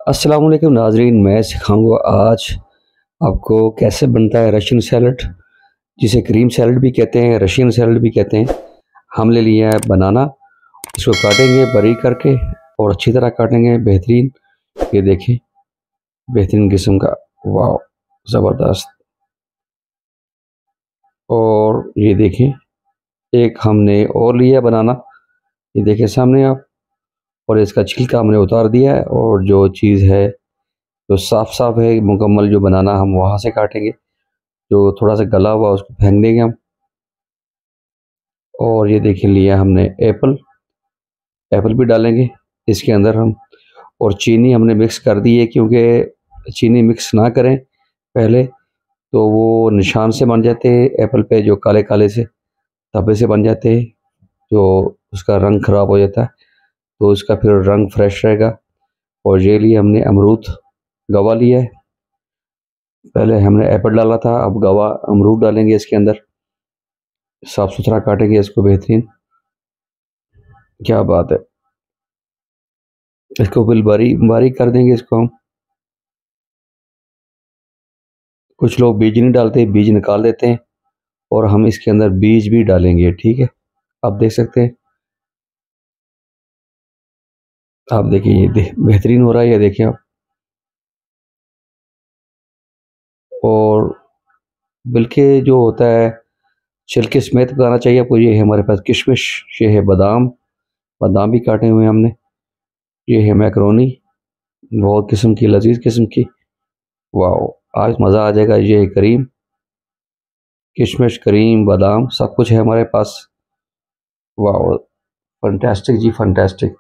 अस्सलाम वालेकुम नाजरीन, मैं सिखाऊंगा आज आपको कैसे बनता है रशियन सैलड, जिसे क्रीम सैलड भी कहते हैं, रशियन सैलड भी कहते हैं। हम ले लिया है बनाना, इसको काटेंगे बारीक करके और अच्छी तरह काटेंगे, बेहतरीन। ये देखें, बेहतरीन किस्म का, वाह, ज़बरदस्त। और ये देखें, एक हमने और लिया बनाना, ये देखें सामने आप। और इसका छिलका हमने उतार दिया है, और जो चीज़ है जो साफ साफ है मुकम्मल, जो बनाना हम वहाँ से काटेंगे। जो थोड़ा सा गला हुआ उसको फेंक देंगे हम। और ये देख लिया हमने एप्पल, एप्पल भी डालेंगे इसके अंदर हम। और चीनी हमने मिक्स कर दी है, क्योंकि चीनी मिक्स ना करें पहले तो वो निशान से बन जाते हैं एप्पल पे, जो काले काले से धब्बे से बन जाते हैं, जो उसका रंग ख़राब हो जाता है। तो उसका फिर रंग फ्रेश रहेगा। और ये लिए हमने अमरूद, गवा लिया है। पहले हमने एप्पल डाला था, अब गवा अमरूद डालेंगे इसके अंदर। साफ़ सुथरा काटेंगे इसको, बेहतरीन। क्या बात है, इसको बिल बारीक बारीक कर देंगे इसको हम। कुछ लोग बीज नहीं डालते, बीज निकाल देते हैं, और हम इसके अंदर बीज भी डालेंगे, ठीक है। आप देख सकते हैं, आप देखिए, ये बेहतरीन हो रहा है, ये देखिए आप। और बल्कि जो होता है छिलके समेत पकाना चाहिए आपको। ये है हमारे पास किशमिश, ये है बादाम, बादाम भी काटे हुए हैं हमने। ये है मैकरोनी, बहुत किस्म की, लजीज किस्म की, वाह, आज मज़ा आ जाएगा। ये है करीम, किशमिश, करीम, बादाम, सब कुछ है हमारे पास। वाह, फंटास्टिक जी, फंटास्टिक।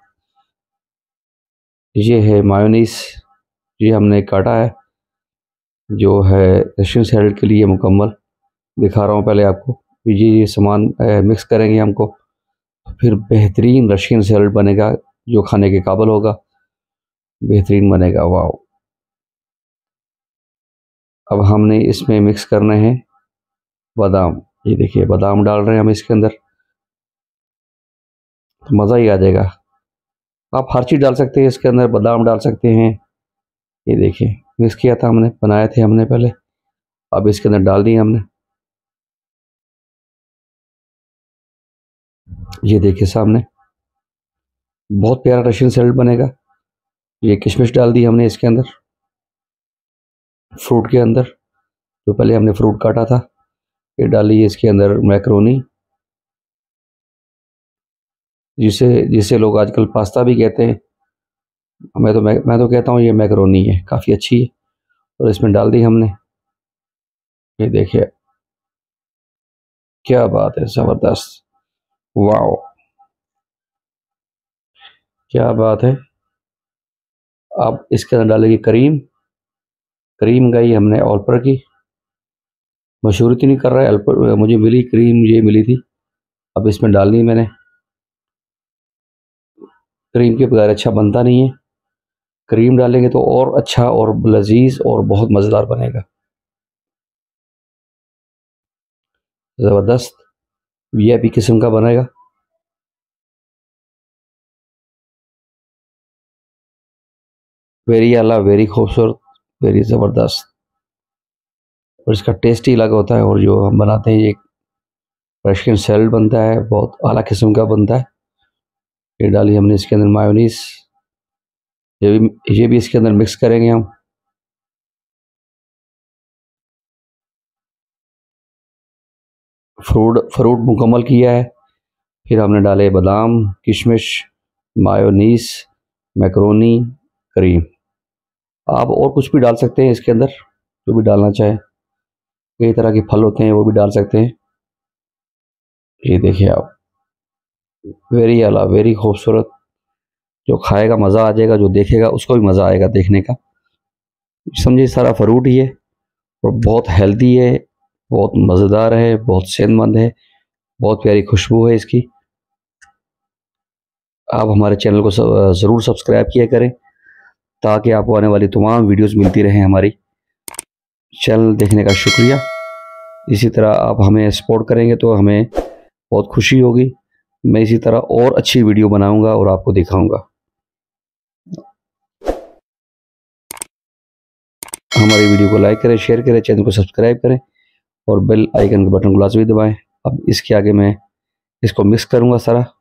ये है मायोनीस, ये हमने काटा है, जो है रशियन सैलड के लिए मुकम्मल। दिखा रहा हूँ पहले आपको। ये सामान मिक्स करेंगे हमको, फिर बेहतरीन रशियन सैलड बनेगा, जो खाने के काबिल होगा, बेहतरीन बनेगा, वाह। अब हमने इसमें मिक्स करने हैं बादाम। ये देखिए, बादाम डाल रहे हैं हम इसके अंदर, तो मज़ा ही आ जाएगा। आप हर चीज़ डाल सकते हैं इसके अंदर, बादाम डाल सकते हैं। ये देखिए, मिक्स किया था हमने, बनाए थे हमने पहले, अब इसके अंदर डाल दिए हमने। ये देखिए सामने, बहुत प्यारा रशियन सैलड बनेगा। ये किशमिश डाल दी हमने इसके अंदर, फ्रूट के अंदर, जो पहले हमने फ्रूट काटा था। ये डाली इसके अंदर मैक्रोनी, जिसे जिसे लोग आजकल पास्ता भी कहते हैं। मैं तो कहता हूँ ये मैक्रोनी है, काफ़ी अच्छी है। और इसमें डाल दी हमने। ये देखिए, क्या बात है, ज़बरदस्त, वाह, क्या बात है। अब इसके अंदर डालेंगे करीम, क्रीम गई हमने ऑलपर की, मशहूरी तो नहीं कर रहा है, ऑलपर मुझे मिली क्रीम, ये मिली थी, अब इसमें डालनी मैंने। क्रीम के बगैर अच्छा बनता नहीं है, क्रीम डालेंगे तो और अच्छा और लजीज और बहुत मज़ेदार बनेगा, ज़बरदस्त, वीआईपी किस्म का बनेगा। वेरी आला, वेरी खूबसूरत, वेरी ज़बरदस्त। और इसका टेस्ट ही अलग होता है। और जो हम बनाते हैं, ये रशियन सैलड बनता है, बहुत आला किस्म का बनता है। ये डाली हमने इसके अंदर मायोनीस, ये भी इसके अंदर मिक्स करेंगे हम। फ्रूट फ्रूट मुकम्मल किया है। फिर हमने डाले बादाम, किशमिश, मायोनीस, मैक्रोनी, क्रीम। आप और कुछ भी डाल सकते हैं इसके अंदर, जो भी डालना चाहें। कई तरह के फल होते हैं, वो भी डाल सकते हैं। ये देखिए आप, वेरी आला, वेरी खूबसूरत। जो खाएगा मज़ा आ जाएगा, जो देखेगा उसको भी मज़ा आएगा देखने का। समझिए सारा फ्रूट ही है, और बहुत हेल्दी है, बहुत मज़ेदार है, बहुत सेहतमंद है, बहुत प्यारी खुशबू है इसकी। आप हमारे चैनल को ज़रूर सब्सक्राइब किया करें, ताकि आपको आने वाली तमाम वीडियोस मिलती रहें हमारी। चैनल देखने का शुक्रिया। इसी तरह आप हमें सपोर्ट करेंगे तो हमें बहुत खुशी होगी। मैं इसी तरह और अच्छी वीडियो बनाऊंगा और आपको दिखाऊंगा। हमारी वीडियो को लाइक करें, शेयर करें, चैनल को सब्सक्राइब करें और बेल आइकन के बटन को लाजमी दबाएं। अब इसके आगे मैं इसको मिक्स करूँगा सारा।